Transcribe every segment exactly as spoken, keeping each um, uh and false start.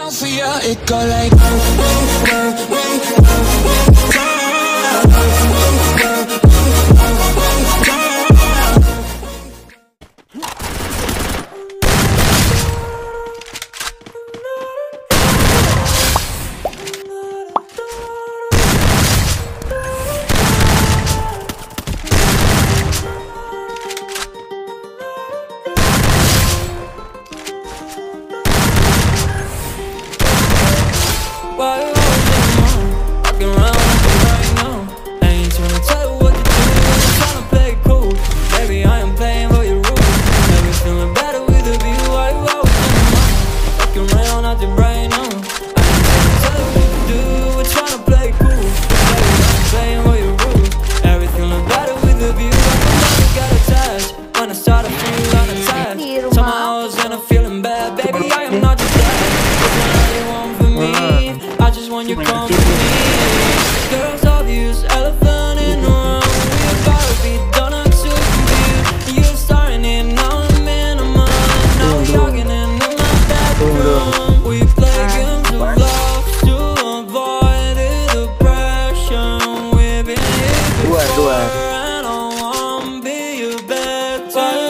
down for you. It go like you come to me. Girls obvious, elephant in the room. We gotta be done until you. You're starting it, now I'm in a month. Now we arguing in my bedroom. We play games of love to avoid the depression. We've been here before, and I wanna be your bed.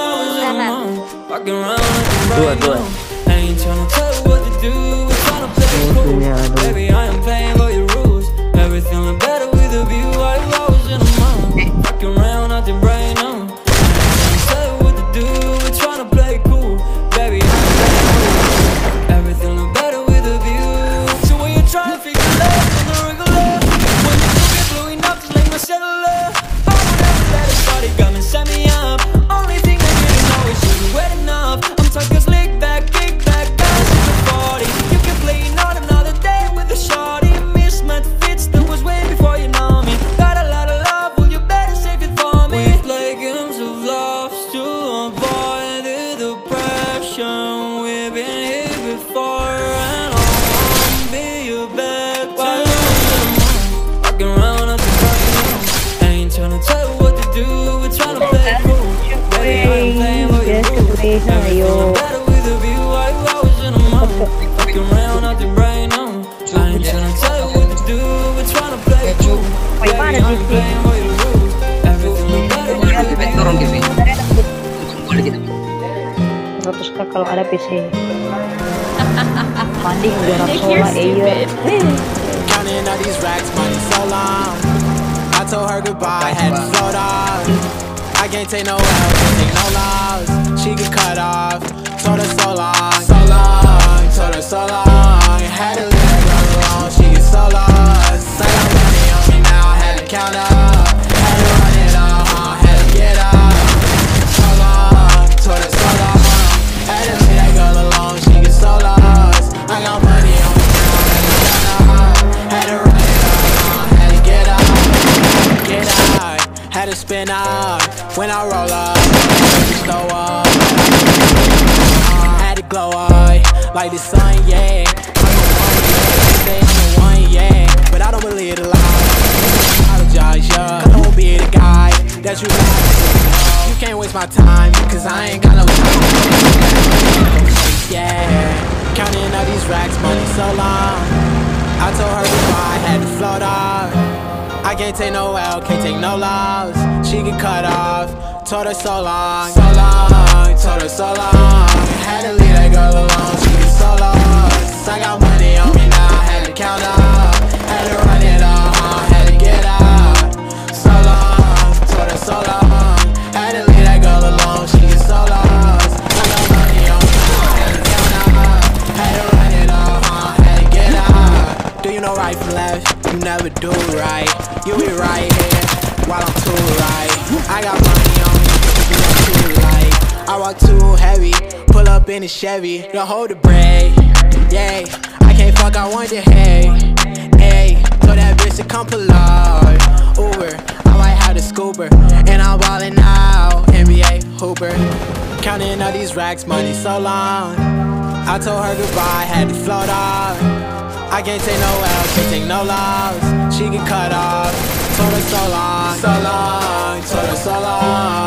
Walking around like a right now. I ain't tryna tell you what to do. We're tryna play cool. Baby, I am playing by your rules. Everything look better with a view. I was in a moment. Fucking around out the brain now. I ain't tryna tell you what to do. We're tryna play cool. Baby, I am playing by your rules. Everything look better with a view. So when you try to figure love in the regular, when you do get blowing up just like my cellular, I won't ever let it start. It got me, set me up. Only thing I really know is you're wet enough. I'm talking slick back, kick back, bounce to the party. You can play not another day with a shorty. Mismatch fits that was way before you know me. Got a lot of love, well you better save it for me. We play games of love to avoid the depression. We've been here before, and I wanna be your bed. While walking around at the right now. I ain't tryna tell you what to do. We're tryna play cool. Baby, I ain't playing by your rules. Everything better with a view. I was in a moment. Fucking around out the brain now. I ain't tryna tell you what to do. We're tryna play cool. Baby, I ain't playing by your rules. Everything better with a view. seratus k kalau ada P C. Mandi udah Rapsola iya. Counting all these racks, money so long. I told her goodbye, had to float off. I can't take no L, can't take no loss. She get cut off, told her so long, so long, told her so long. Had to leave that girl alone, she get so lost. I got money on me now, had to count up. Had to run it up, uh, had to get up. So long, told her so long. Had to leave that girl alone, she get so lost. I got money on me now, had to count up. Had to run it up, uh, had to get up. Get out, had to spin out. When I roll up, slow up. uh, Had to glow up, like the sun, yeah. I'm the one, yeah. Say I'm the one, yeah. But I don't believe the lie. Apologize, yeah. I don't be the guy that you like. You can't waste my time, cause I ain't got no time. Yeah. Counting all these racks, money so long. I told her goodbye, had to float off. I can't take no L, can't take no loss. She get cut off, told her so long, so long, told her so long. Had to leave that girl alone, she get so lost. I got money on me now, had to count up. Had to run it up, uh, had to get out. So long, told her so long. Had to leave that girl alone, she get so lost. I got money on me now, had to count up. Had to run it up, uh, had to get out. Do you know right from left? You never do right. You be right here while I'm too right. I got money on me, you know too light. I walk too heavy, pull up in a Chevy. Don't hold the brake, yeah. I can't fuck, I want your hey, hey. Told that bitch to come pull up, Uber. I might have the scooper, and I'm ballin' now, N B A Hooper. Counting all these racks, money so long. I told her goodbye, had to float off. I can't take no L, can't take no loss. She get cut off, told her so long, so long, told her so long.